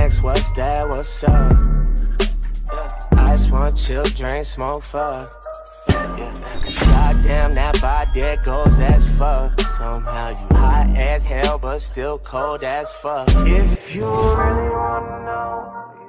next, what's that, what's up? I just wanna chill, drink, smoke, fuck. Goddamn, that body there goes as fuck. Somehow you hot as hell, but still cold as fuck. If you really wanna know,